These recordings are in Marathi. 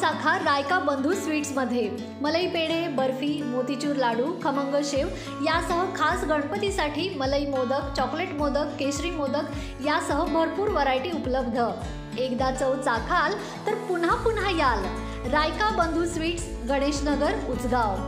शाखा रायका बंधू स्वीट्समध्ये मलाई पेढे, बर्फी, मोतीचूर लाडू, खमंग शेव यासह खास गणपतीसाठी मलाई मोदक, चॉकलेट मोदक, केशरी मोदक यासह भरपूर व्हरायटी उपलब्ध। एकदा चव चाखाल तर पुन्हा पुन्हा याल। Rayka Bandhu sweets, Ganeshnagar, Uchgaon.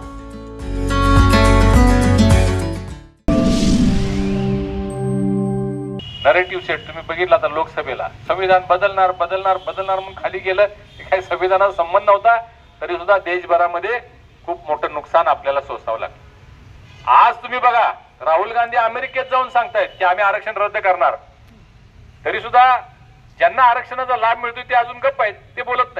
Narrative set तुम्ही बघितला तर लोकसभेला संविधान बदलणार बदलणार बदलणार म्हणून खाली गेलं, काही संविधानाचा संबंध नव्हता, तरी सुद्धा देशभरामध्ये खूप मोठं नुकसान आपल्याला सोसावं लागलं। आज तुम्ही बघा, राहुल गांधी अमेरिकेत जाऊन सांगतायत की आम्ही आरक्षण रद्द करणार, तरी सुद्धा ज्यांना आरक्षणाचा लाभ मिळतोय ते अजून गप्प आहेत, ते बोलत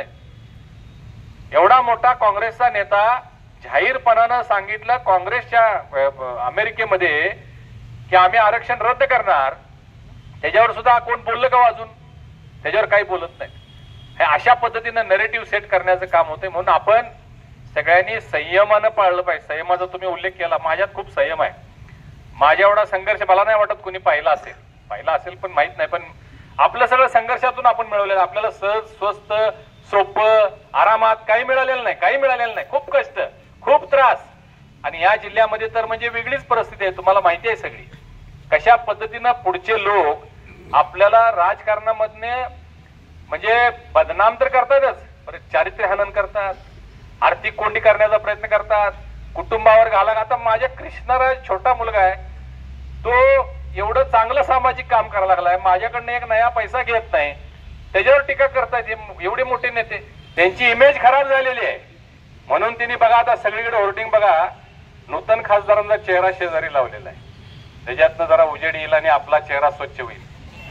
नाही। एवढा मोठा काँग्रेसचा नेता जाहीरपणानं सांगितलं काँग्रेसच्या अमेरिकेमध्ये की आम्ही आरक्षण रद्द करणार, त्याच्यावर सुद्धा कोण बोललं का अजून? त्याच्यावर काही बोलत नाही। हे अशा पद्धतीनं नरेटिव्ह सेट करण्याचं काम होतंय, म्हणून आपण सगळ्यांनी संयमानं पाळलं पाहिजे। संयमाचा तुम्ही उल्लेख केला, माझ्यात खूप संयम आहे। माझ्या एवढा संघर्ष मला नाही वाटत कोणी पाहिला असेल पण माहित नाही, पण आपलं सगळं संघर्षातून आपण मिळवलेलं। आपल्याला सहज, स्वस्त, सोपं, आरामात काही मिळालेलं नाही। खूप कष्ट, खूप त्रास, आणि या जिल्ह्यामध्ये तर म्हणजे वेगळीच परिस्थिती आहे, तुम्हाला माहिती आहे सगळी। कशा पद्धतीनं पुढचे लोक आपल्याला राजकारणामधने म्हणजे बदनाम तर करतातच, परत चारित्र्यहनन करतात, आर्थिक कोंडी करण्याचा प्रयत्न करतात, कुटुंबावर घाला। आता माझ्या कृष्णराज छोटा मुलगा आहे, तो एवढं चांगलं सामाजिक काम करायला लागलाय, माझ्याकडनं एक नया पैसा घेत नाही, त्याच्यावर टीका करतायत एवढे मोठे नेते। त्यांची इमेज खराब झालेली आहे, म्हणून त्यांनी बघा आता सगळीकडे होर्डिंग बघा, नूतन खासदारांचा चेहरा शेजारी लावलेला आहे, त्याच्यातनं जरा उजेड येईल आणि आपला चेहरा स्वच्छ होईल।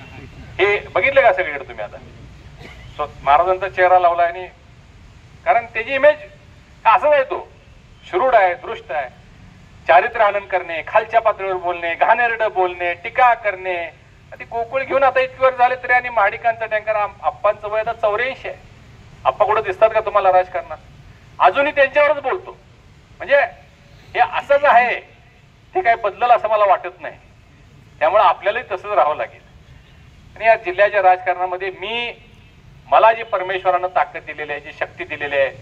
हे बघितलं का सगळीकडे तुम्ही? आता महाराजांचा चेहरा लावला, आणि कारण त्याची इमेज असंच आहे, तो श्रूड आहे, दृष्ट आहे, चारित्र्यहनन करणे, खालच्या पातळीवर बोलणे, घाणेरडं बोलणे, टीका करणे। ती गोकुळ घेऊन आता इतकी वर झाले तरी, आणि महाडिकांचा टँकर आप्पांचं वय आता 84 आहे। आप्पा कुठं दिसतात का तुम्हाला राजकारणात? अजूनही त्यांच्यावरच बोलतो, म्हणजे हे असंच आहे, ते काय बदलल असं मला वाटत नाही। त्यामुळे आपल्यालाही तसंच राहावं लागेल। आणि या जिल्ह्याच्या राजकारणामध्ये मला जी परमेश्वरानं ताकद दिलेली आहे, जी शक्ती दिलेली आहे,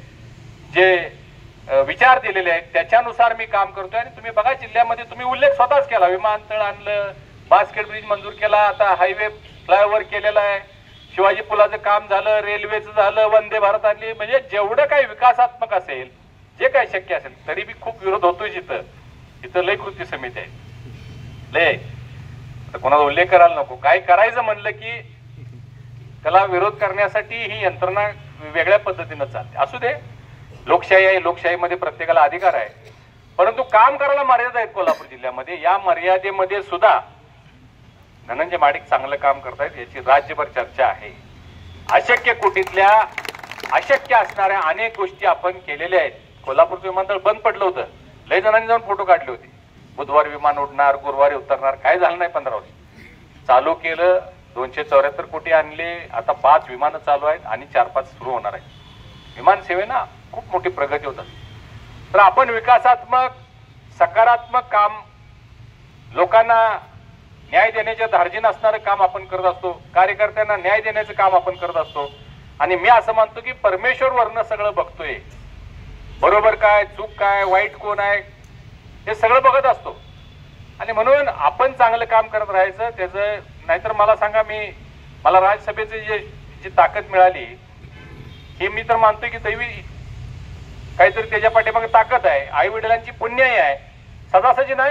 जे विचार दिलेले आहेत, त्याच्यानुसार मी काम करतोय। आणि तुम्ही बघा, जिल्ह्यामध्ये तुम्ही उल्लेख स्वतःच केला, विमानतळ आणलं, बास्केट ब्रिज मंजूर केला, आता हायवे फ्लायओव्हर केलेला आहे, शिवाजी पुलाचं काम झालं, रेल्वेचं झालं, वंदे भारत आणली, म्हणजे जेवढं काही विकासात्मक असेल, जे काही शक्य असेल, तरी बी खूप विरोध होतोय। इथं लय कृती समिती आहे, लय, तर कोणाचा उल्लेख करायला नको। काय करायचं म्हणलं की त्याला विरोध करण्यासाठी ही यंत्रणा वेगळ्या पद्धतीनं चालते। असू दे, लोकशाही आहे, लोकशाहीमध्ये प्रत्येकाला अधिकार आहे, परंतु काम करायला मर्यादा आहेत कोल्हापूर जिल्ह्यामध्ये। या मर्यादेमध्ये सुद्धा धनंजय महाडिक चांगलं काम करतायत, याची राज्यभर चर्चा आहे। अशक्य कोटीतल्या अशक्य असणाऱ्या अनेक गोष्टी आपण केलेल्या आहेत। कोल्हापूरचं विमानतळ बंद पडलं होतं, लय जणांनी जाऊन फोटो काढले होते, बुधवारी विमान उडणार, गुरुवारी उतरणार, काय झालं नाही। 15 वर्ष चालू केलं, 274 कोटी आणले, आता 5 विमानं चालू आहेत आणि 4-5 सुरू होणार आहेत। विमान सेवेना खूप मोठी प्रगती होत असते। तर आपण विकासात्मक, सकारात्मक काम, लोकांना न्याय देण्याच्या धार्जिन असणारं काम आपण करत असतो, कार्यकर्त्यांना न्याय देण्याचं काम आपण करत असतो। आणि मी असं मानतो की परमेश्वर वरनं सगळं बघतोय, बरोबर काय, चूक काय, वाईट कोण आहे, हे सगळं बघत असतो। आणि म्हणून आपण चांगलं काम करत राहायचं त्याचं। नाहीतर मला सांगा, मला राज्यसभेची जी ताकद मिळाली, हे मी तर मानतोय की दैवी काहीतरी त्याच्या पाठीमागे ताकद आहे, आई वडिलांची पुण्याई आहे। सदासजी नाही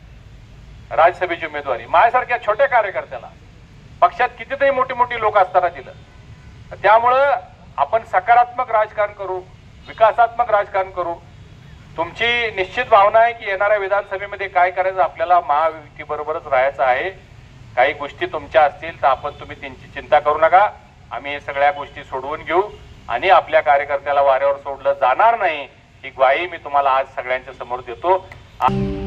मिळत राज्यसभेची उमेदवारी, माझ्यासारख्या छोट्या कार्यकर्त्याला, पक्षात कितीतरी मोठी लोक असताना दिलं। त्यामुळं आपण सकारात्मक राजकारण करू, विकासात्मक राजकारण करू। तुमची निश्चित भावना आहे की येणाऱ्या विधानसभेमध्ये काय करायचं, आपल्याला महायुतीबरोबरच राहायचं आहे। काही गोष्टी तुमच्या असतील तर तुम्ही त्यांची चिंता करू नका, आम्ही हे सगळ्या गोष्टी सोडवून घेऊ आणि आपल्या कार्यकर्त्याला वाऱ्यावर सोडलं जाणार नाही, ही ग्वाही मी तुम्हाला आज सगळ्यांच्या समोर देतो।